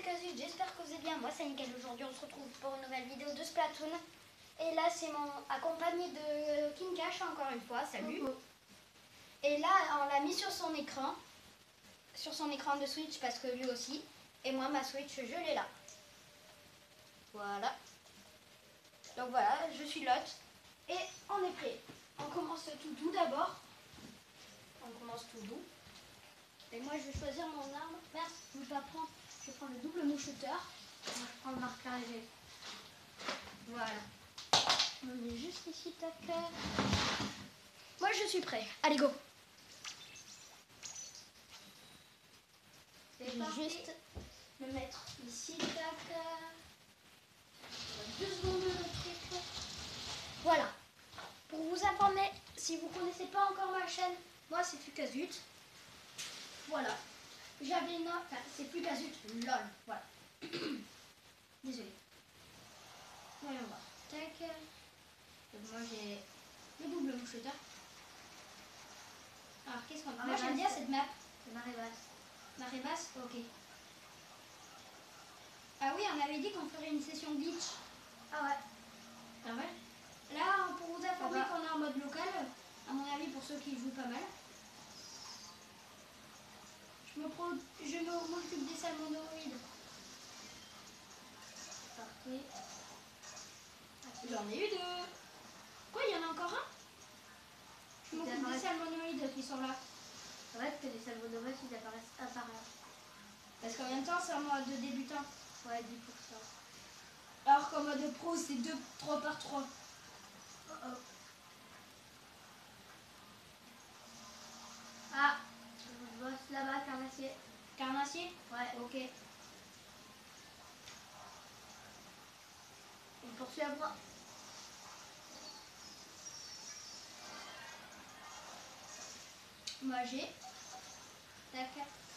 Kazut, j'espère que vous allez bien. Moi c'est nickel, aujourd'hui on se retrouve pour une nouvelle vidéo de Splatoon. Et là c'est mon accompagné de King Cash encore une fois, salut. Et là on l'a mis sur son écran de Switch parce que lui aussi. Et moi ma Switch je l'ai là. Voilà. Donc voilà, je suis Lot. Et on est prêt. On commence tout doux d'abord. On commence tout doux. Et moi je vais choisir mon arme. Merde, je ne vais pas prendre. Je vais prendre le double moucheteur. Moi je prends le marqueur léger. Voilà. On met juste ici, tac. Moi je suis prêt. Allez go. Je vais juste le mettre ici, tac. 2 secondes le truc. Voilà. Pour vous informer, si vous ne connaissez pas encore ma chaîne, moi c'est Fukazut. Voilà. J'avais une... Enfin, c'est Fukazut, lol. Voilà. Désolé. Voyons voir. Tac. Donc moi j'ai le double moucheteur. Alors qu'est-ce qu'on a? Moi j'aime bien cette map. C'est marée basse. Marée basse? Ok. Ah oui, on avait dit qu'on ferait une session glitch. Ah ouais. Ah ouais. Là, pour vous informer qu'on est en mode local, à mon avis pour ceux qui jouent pas mal. Je m'occupe des salmonoïdes. Parfait. J'en ai eu 2. Quoi, il y en a encore un? Je m'occupe des salmonoïdes qui sont là. En fait, que les salmonoïdes ils apparaissent un par un. Parce qu'en même temps, c'est en mode débutant. Ouais, 10%. Alors qu'en mode pro, c'est 3 par 3. Oh oh. Ah, je bosse là-bas, carnassier. Carnassier? Ouais. Ok. Il poursuit à moi. Moi j'ai. Tac.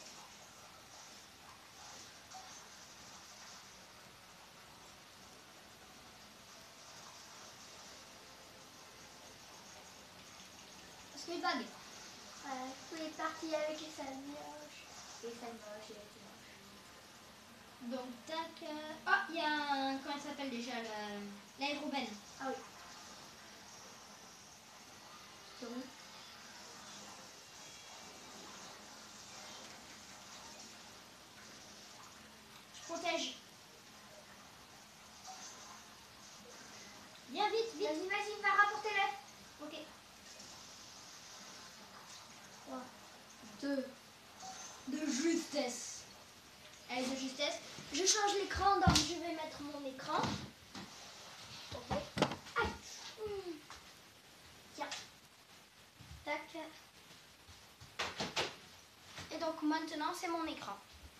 Sweet bag. Il est parti avec les salmioches. Les salmioches et les salmioches. Donc tac. Ah, il y a un. Comment il s'appelle déjà? L'aérobène. Ah oui. C'est où? Je protège. Viens vite, vite. Vas-y, va rapporter-les. Ok. 3, 2. De justesse. Allez, de justesse. Je change l'écran, donc je vais mettre mon écran. Ok. Aïe. Tiens. Tac. Et donc maintenant, c'est mon écran.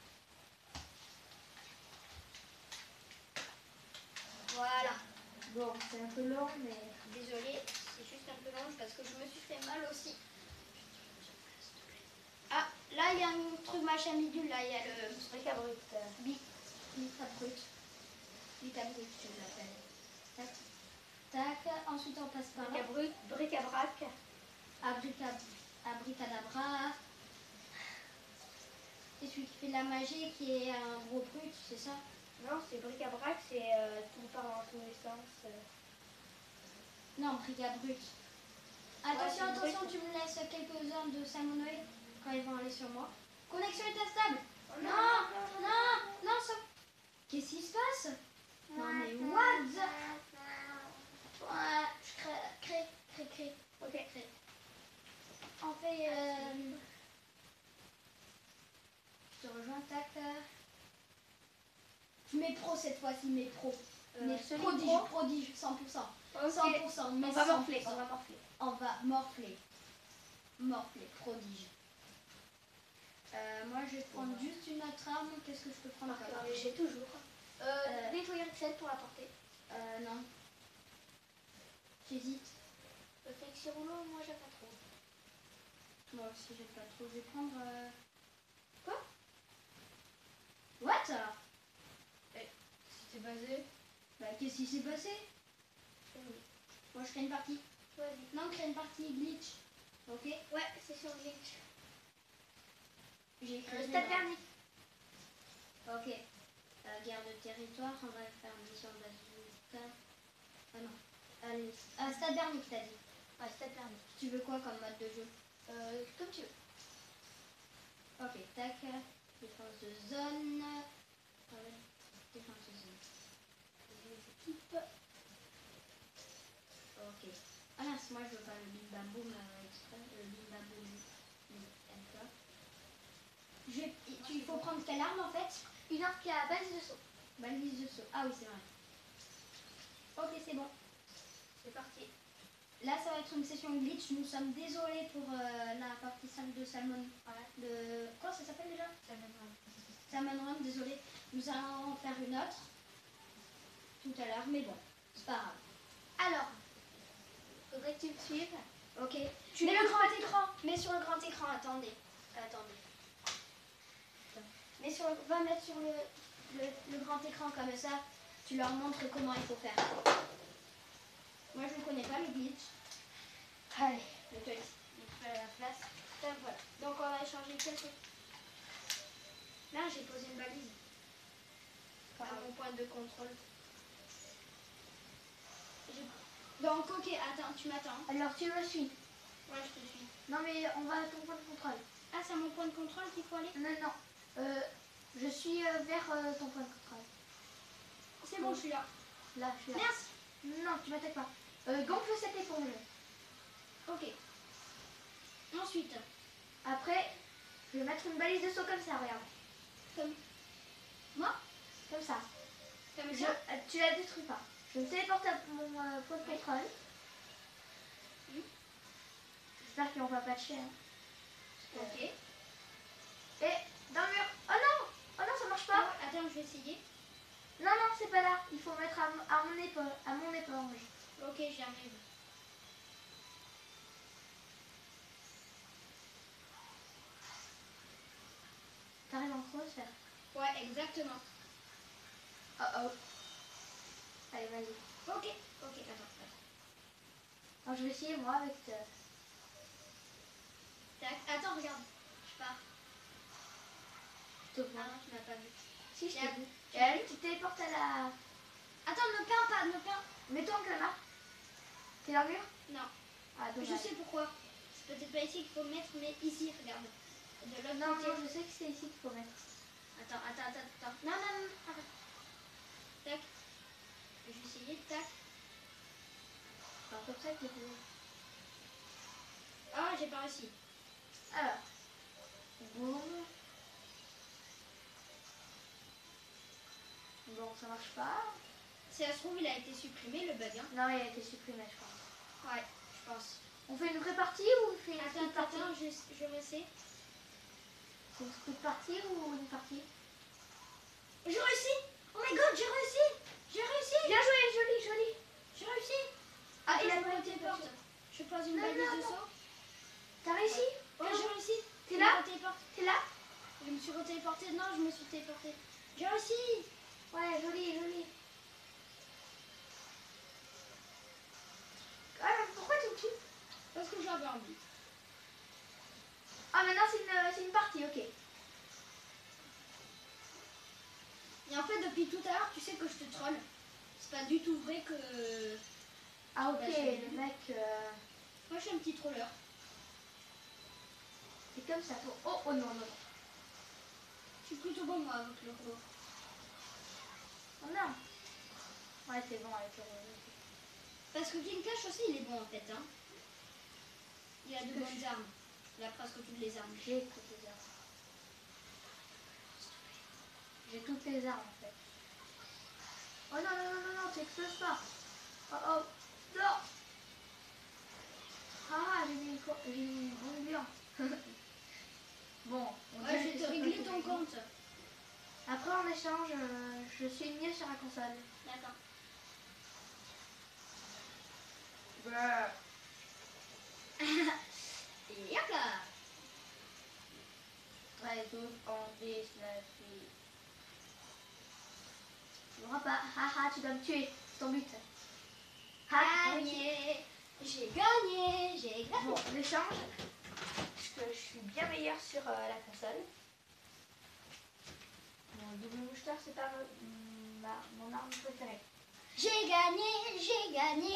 Voilà. Bon, c'est un peu long, mais... Désolée, c'est juste un peu long parce que je me suis fait mal aussi. Ah, là il y a un truc machin bidule, là il y a le Bric-à-brut. Bric-à-brut. Bric-à-brut, je l'appelle. Tac. Tac. Ensuite on passe par là. Bric-à-brac. Abricadabra. C'est celui qui fait de la magie qui est un gros brut, c'est ça? Non, c'est bric-à-brac, c'est tout part dans tous les sens. Non, bric-à-brut. Attention, attention, tu me laisses quelques heures de salmonoïdes quand ils vont aller sur moi. Connexion est instable. Oh Non, ça... Qu'est-ce qui se passe? Non mais what the... Ouais, je crée. Ok, crée. On fait... Je te rejoins, tac. Je mets pro cette fois-ci, mais pro. Mais prodige, 100%. Okay. 100%, mais on va 100%. morfler. On va morfler. Prodige. Moi je vais prendre juste une autre arme. Qu'est-ce que je peux prendre? J'ai toujours. Nettoyer Excel pour la porter. Non. J'hésite. Flexi rouleau, moi j'aime pas trop. Moi aussi j'aime pas trop. Je vais prendre... Quoi? What? C'est basé. Bah qu'est-ce qui s'est passé? Moi je crée une partie. Vas-y. Non, crée une partie glitch. Ok? Ouais, c'est sur glitch. J'ai créé. T'as permis. Ok. territoire, on va faire mission bazooka. Ah non. Allez, Stade Bernic, t'as dit. Ouais, c'est permis. Tu veux quoi comme mode de jeu? Comme tu veux. Ok, tac. Défense de zone. Ouais, défense de zone. Les équipes. Ok. Ah mince, moi je veux pas le bim bam boum exprès. Le bim bam boum. Il faut prendre quelle arme en fait? Une arme qui a base de saut. Balise de saut. Ah oui, c'est vrai. Ok, c'est bon. C'est parti. Là, ça va être une session glitch. Nous sommes désolés pour la partie 5 de Salmon. De... Quoi ça s'appelle déjà? Salmon Run, désolé. Nous allons en faire une autre tout à l'heure, mais bon, c'est pas grave. Alors, faudrait que tu me suives. Ok. Mets le grand écran. Mets sur le grand écran. Attendez. Va mettre sur le grand écran comme ça. Tu leur montres comment il faut faire. Moi, je ne connais pas le glitch. Allez, le petit. Il fait la place. Donc, voilà. Donc, on va échanger quelques... Là, j'ai posé une balise. À mon point de contrôle. Donc, ok, attends, tu m'attends. Alors, tu me suis. Ouais, je te suis. Non, mais on va à ton point de contrôle. Ah, c'est à mon point de contrôle qu'il faut aller? Non, non. Je suis vers ton point de contrôle. C'est bon, je suis là. Là, je suis là. Merci. Non, tu m'attaques pas. Gonfle cette éponge. Ok. Ensuite, Après, je vais mettre une balise de saut comme ça, regarde. comme... Moi? Comme ça. Comme Je, ça? tu la détruis pas. Je me téléporte à mon point de contrôle. Oui. J'espère qu'ils vont pas patcher. Hein. Ok. Et dans le mur. Oh non! Oh non, ça marche pas. Ah, attends, je vais essayer. Non, non, c'est pas là. Il faut mettre à mon éponge. Ok, j'y arrive. T'arrives en cross faire. Ouais, exactement. Oh oh. Allez, vas-y. Ok, attends. Alors, je vais essayer moi avec. Tac. Attends, regarde. Je pars. Te Ah vois. non, tu m'as pas vu. Si, je t'ai Regarde. vu. Et allez, tu téléportes à la. Attends, ne peins pas, ne peins. Mets-toi en clamart. T'es dans le mur? Non. Ah, Je dommage. sais pourquoi. C'est peut-être pas ici qu'il faut le mettre, mais ici, regarde. De l'autre Non, côté. non, je sais que c'est ici qu'il faut mettre. Attends. Non, arrête. Tac. Je vais essayer, tac. Alors, comme ça, qu'il faut. Ah, j'ai pas réussi. Alors. Boum. Bon, ça marche pas. Si ça se trouve, il a été supprimé, le bug, hein. Non, il a été supprimé, je pense. Ouais, je pense. On fait une vraie partie ou on fait une split partie? Attends, je réessaie. C'est une split partie ou une partie? J'ai réussi! Oh my god, j'ai réussi! J'ai réussi! Bien joué, joli. J'ai réussi! Ah, il a Attends, pas je été téléporte. porté. Je pose une Non, balise non, de non. saut. T'as réussi? Ouais, j'ai réussi. T'es Je là? me téléporte. T'es là? Je me suis retéléportée. Non, je me suis téléportée. J'ai réussi! Ouais, joli. Ah, mais pourquoi tu me tues? Parce que j'avais envie. Ah, maintenant c'est une partie, ok. Et en fait, depuis tout à l'heure, tu sais que je te troll. C'est pas du tout vrai que... Ah, ok, Bah, c'est le mec, Moi, je suis un petit troller. c'est comme ça. Oh, non. Je suis plutôt bon, moi, avec le robot. Oh non. Ouais, c'est bon avec le Parce que King Cash aussi, il est bon, en fait, hein. Il a de Que bonnes armes. Il a presque toutes les armes. J'ai toutes les armes. J'ai toutes les armes en fait. Oh non, t'exploses pas. Oh, non. Ah, j'ai mis une bombure. Bon, on Ouais, je dirait vais que te c'est régler pas ton terrible. compte. Après, en échange, je suis mieux sur la console. D'accord. Et hop là! Ouais, tout en 10, la fille. Tu m'auras pas. Haha, tu dois me tuer. C'est ton but. Gagné! J'ai gagné! Bon, l'échange. Parce que je suis bien meilleure sur la console. Bon, le double moucheteur, c'est pas ma mon arme préférée. J'ai gagné, j'ai gagné.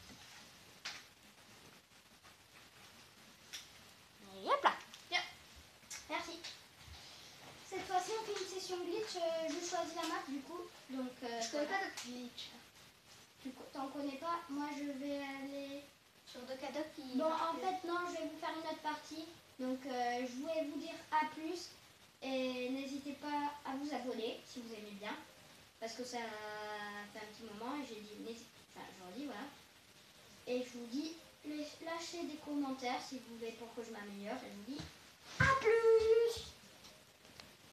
Et hop là. Tiens. Merci. Cette fois-ci, on fait une session glitch. Je choisis la map du coup. Donc, Je connais pas de glitch. Tu t'en connais pas? Moi, je vais aller Sur deux cadeaux qui... Bon, en fait, non, je vais vous faire une autre partie. Donc, je voulais vous dire à plus. Et n'hésitez pas à vous abonner si vous aimez bien. Parce que ça fait un petit moment et j'ai dit, enfin, je vous dis, voilà. Et je vous dis, lâchez des commentaires si vous voulez pour que je m'améliore. Et je vous dis, à plus!